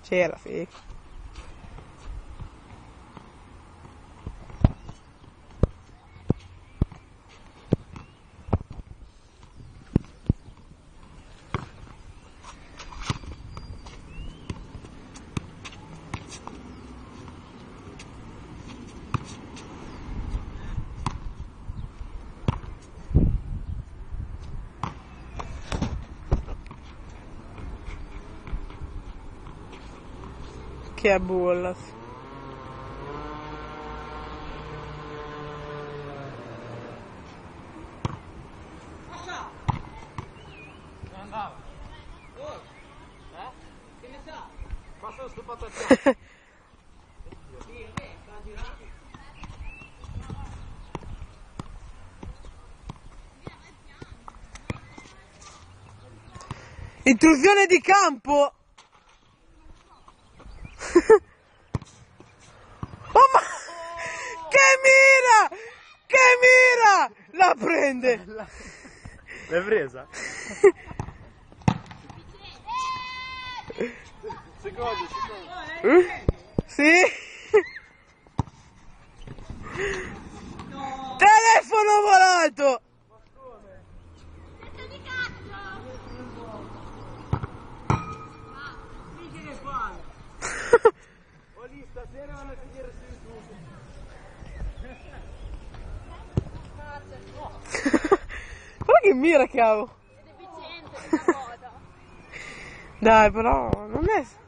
C'era, sì. Che bolla. Non andava. Oh, che ne sa? Passa sto patatone. Intrusione di campo! Oh ma... Che mira! Che mira! La prende! L'hai presa? Secondo. Sì? Telefono volato! O lì stasera vanno a finire su YouTube. Guarda che mira che ho! È deficiente questa cosa. Dai, però non è...